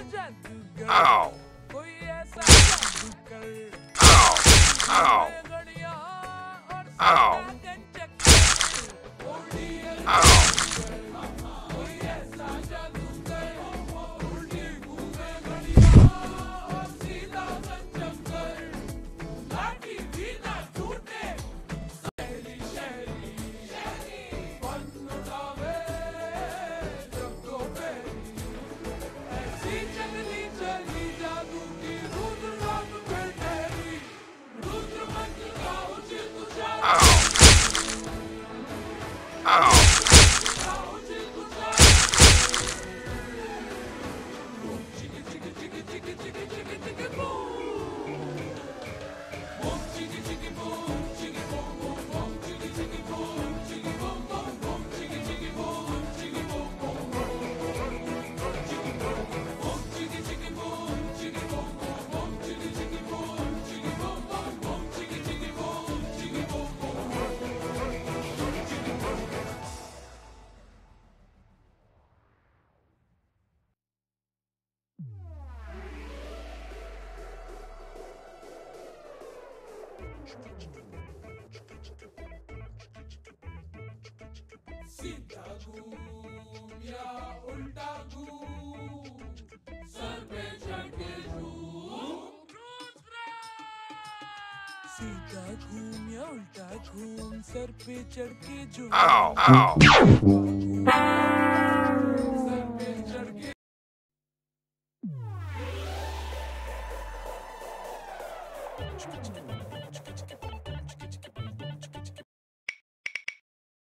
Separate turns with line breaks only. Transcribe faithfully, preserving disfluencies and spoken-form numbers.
Ow! Ow! Ow! Ow! Ow!
सीधा घूम या उल्टा घूम, सर पे चढ़ के झूम। सीधा घूम या उल्टा घूम, सर पे चढ़ के झूम।
Ow! Ow!